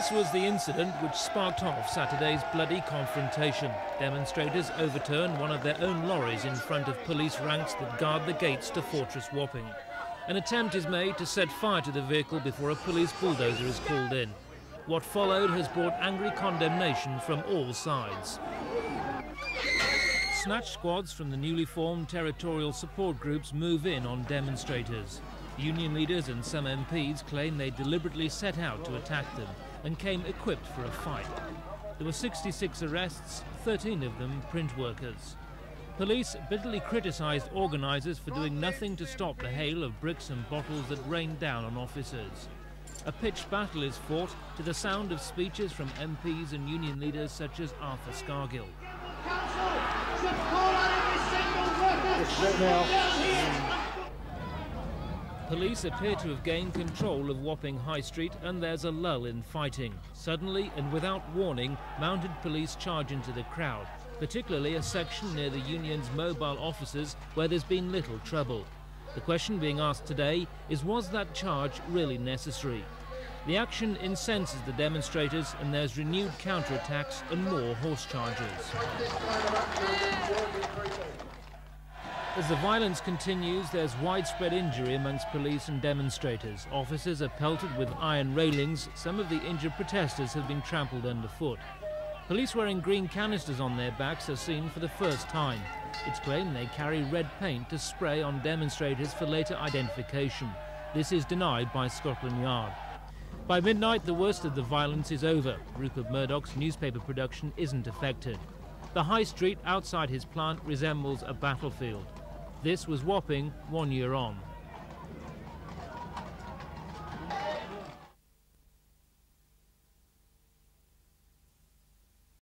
This was the incident which sparked off Saturday's bloody confrontation. Demonstrators overturned one of their own lorries in front of police ranks that guard the gates to Fortress Wapping. An attempt is made to set fire to the vehicle before a police bulldozer is called in. What followed has brought angry condemnation from all sides. Snatch squads from the newly formed territorial support groups move in on demonstrators. Union leaders and some MPs claim they deliberately set out to attack them and came equipped for a fight. There were 66 arrests, 13 of them print workers. Police bitterly criticised organisers for doing nothing to stop the hail of bricks and bottles that rained down on officers. A pitched battle is fought to the sound of speeches from MPs and union leaders such as Arthur Scargill. Council should call on every single worker. Police appear to have gained control of Wapping High Street and there's a lull in fighting. Suddenly and without warning, mounted police charge into the crowd, particularly a section near the union's mobile offices where there's been little trouble. The question being asked today is, was that charge really necessary? The action incenses the demonstrators and there's renewed counterattacks and more horse charges. As the violence continues, there's widespread injury amongst police and demonstrators. Officers are pelted with iron railings. Some of the injured protesters have been trampled underfoot. Police wearing green canisters on their backs are seen for the first time. It's claimed they carry red paint to spray on demonstrators for later identification. This is denied by Scotland Yard. By midnight, the worst of the violence is over. Rupert Murdoch's newspaper production isn't affected. The high street outside his plant resembles a battlefield. This was Wapping 1 year on.